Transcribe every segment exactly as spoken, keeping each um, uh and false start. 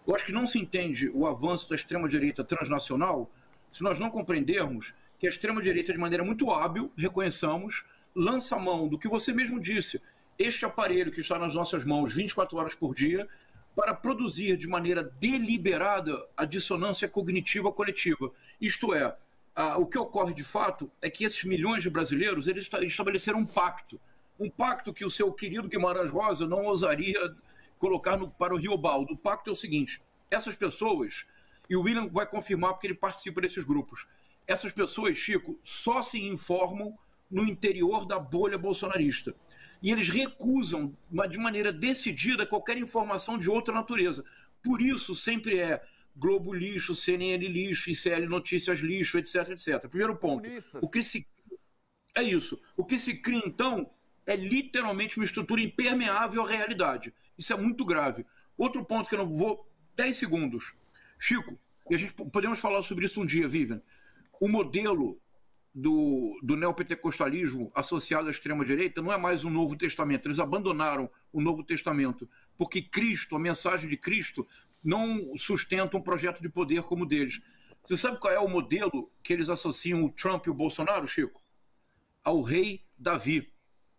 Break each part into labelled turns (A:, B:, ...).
A: Eu acho que não se entende o avanço da extrema-direita transnacional se nós não compreendermos que a extrema-direita, de maneira muito hábil, reconheçamos, lança a mão do que você mesmo disse, este aparelho que está nas nossas mãos vinte e quatro horas por dia, para produzir de maneira deliberada a dissonância cognitiva coletiva. Isto é, a, o que ocorre de fato é que esses milhões de brasileiros eles estabeleceram um pacto, um pacto que o seu querido Guimarães Rosa não ousaria colocar no, para o Rio Baldo. O pacto é o seguinte: essas pessoas, e o William vai confirmar porque ele participa desses grupos, essas pessoas, Chico, só se informam no interior da bolha bolsonarista. E eles recusam, de maneira decidida, qualquer informação de outra natureza. Por isso, sempre é Globo lixo, C N N lixo, I C L Notícias lixo, etc, etcétera. Primeiro ponto. O que se... É isso. O que se cria, então, é literalmente uma estrutura impermeável à realidade. Isso é muito grave. Outro ponto que eu não vou... dez segundos. Chico, e a gente podemos falar sobre isso um dia, Vivian. O modelo do, do neopentecostalismo associado à extrema-direita não é mais um Novo Testamento. Eles abandonaram o Novo Testamento, porque Cristo, a mensagem de Cristo, não sustenta um projeto de poder como o deles. Você sabe qual é o modelo que eles associam o Trump e o Bolsonaro, Chico? Ao rei Davi.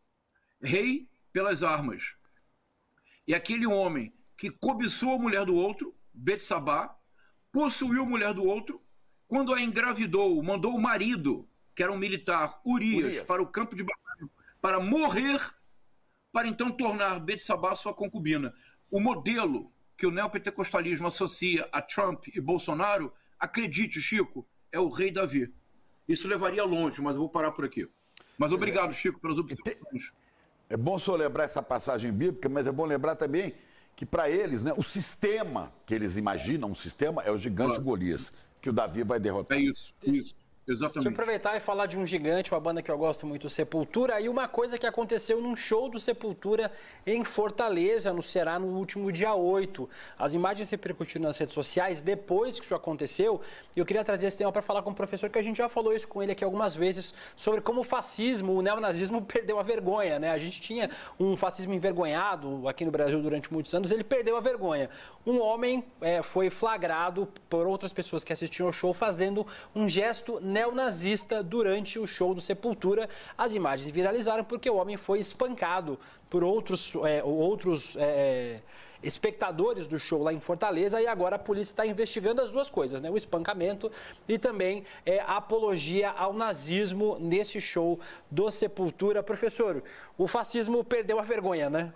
A: Rei pelas armas. E aquele homem que cobiçou a mulher do outro, Betsabá, possuiu a mulher do outro, quando a engravidou, mandou o marido, que era um militar, Urias, Urias. para o campo de batalha, para morrer, para então tornar Betsabá sua concubina. O modelo que o neopentecostalismo associa a Trump e Bolsonaro, acredite, Chico, é o rei Davi. Isso levaria longe, mas eu vou parar por aqui. Mas obrigado, Chico, pelas observações.
B: É bom só lembrar essa passagem bíblica, mas é bom lembrar também que para eles, né, o sistema que eles imaginam, um sistema é o gigante claro. Golias, que o Davi vai derrotar.
A: É isso, isso. Exatamente.
C: Deixa eu aproveitar e falar de um gigante, uma banda que eu gosto muito, Sepultura, e uma coisa que aconteceu num show do Sepultura em Fortaleza, no Ceará, no último dia oito. As imagens repercutiram nas redes sociais depois que isso aconteceu, e eu queria trazer esse tema para falar com o professor, que a gente já falou isso com ele aqui algumas vezes, sobre como o fascismo, o neonazismo perdeu a vergonha, né? A gente tinha um fascismo envergonhado aqui no Brasil durante muitos anos, ele perdeu a vergonha. Um homem é, foi flagrado por outras pessoas que assistiam ao show fazendo um gesto neonazista durante o show do Sepultura. As imagens viralizaram porque o homem foi espancado por outros, é, outros é, espectadores do show lá em Fortaleza, e agora a polícia está investigando as duas coisas, né? O espancamento e também é, a apologia ao nazismo nesse show do Sepultura. Professor, o fascismo perdeu a vergonha, né?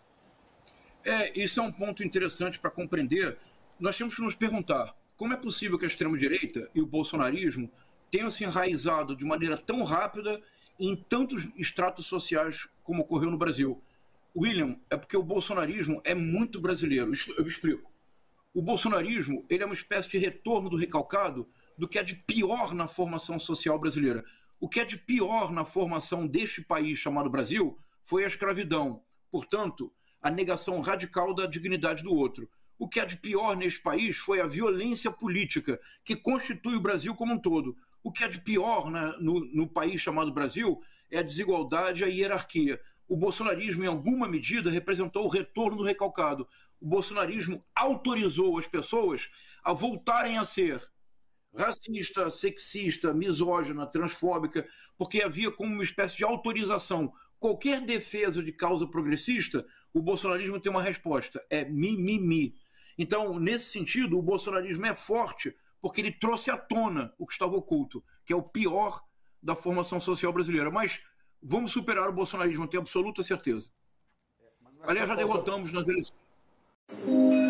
A: É, isso é um ponto interessante para compreender. Nós temos que nos perguntar como é possível que a extrema-direita e o bolsonarismo tenham se enraizado de maneira tão rápida em tantos estratos sociais como ocorreu no Brasil. William, é porque o bolsonarismo é muito brasileiro. Eu explico. O bolsonarismo ele é uma espécie de retorno do recalcado do que é de pior na formação social brasileira. O que é de pior na formação deste país chamado Brasil foi a escravidão. Portanto, a negação radical da dignidade do outro. O que é de pior neste país foi a violência política, que constitui o Brasil como um todo. O que é de pior na, no, no país chamado Brasil é a desigualdade e a hierarquia. O bolsonarismo, em alguma medida, representou o retorno do recalcado. O bolsonarismo autorizou as pessoas a voltarem a ser racista, sexista, misógina, transfóbica, porque havia como uma espécie de autorização. Qualquer defesa de causa progressista, o bolsonarismo tem uma resposta, é mimimi. Então, nesse sentido, o bolsonarismo é forte porque ele trouxe à tona o que estava oculto, que é o pior da formação social brasileira. Mas vamos superar o bolsonarismo, tenho absoluta certeza. Aliás, já derrotamos nas eleições.